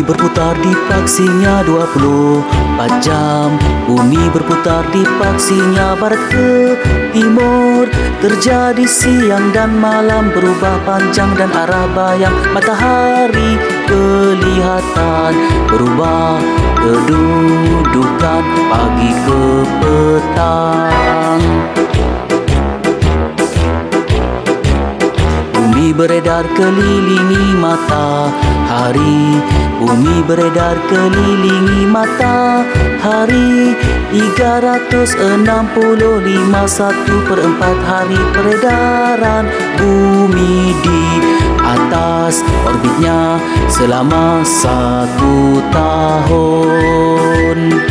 Bumi berputar di paksinya 24 jam. Bumi berputar di paksinya barat ke timur. Terjadi siang dan malam, berubah panjang dan arah bayang. Matahari kelihatan berubah kedudukan pagi ke petang. Bumi beredar kelilingi matahari. Bumi beredar kelilingi matahari. 365 1/4 hari peredaran bumi di atas orbitnya selama 1 tahun.